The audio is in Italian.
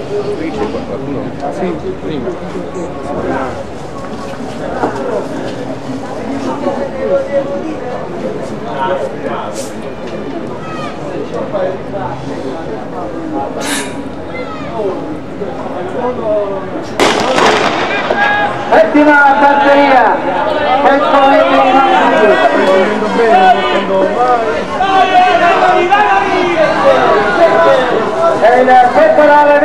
Qui c'è qualcuno? Sì, prima. Settima batteria, 100 metri in avanti. E il pettorale